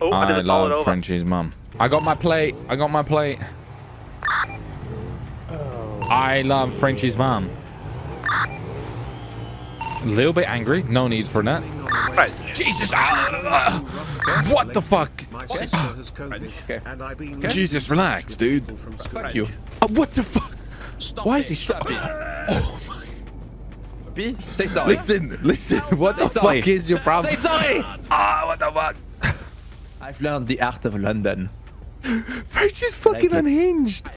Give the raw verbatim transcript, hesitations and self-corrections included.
Oh, I, I just followed love over. Frenchies Mom. I got my plate. I got my plate. Oh. I love Frenchies Mom. A little bit angry. No need for that. Right. Jesus. Uh, what the fuck? Okay. Okay. Okay. Jesus, relax, dude. Fuck you. Uh, what the fuck? Stop Why it. is he Stop struggling? it. Oh my. B, say sorry. Listen, listen. What the Say sorry. fuck is your problem? Say sorry. Ah, what the fuck? I've learned the art of London. French is fucking it. unhinged.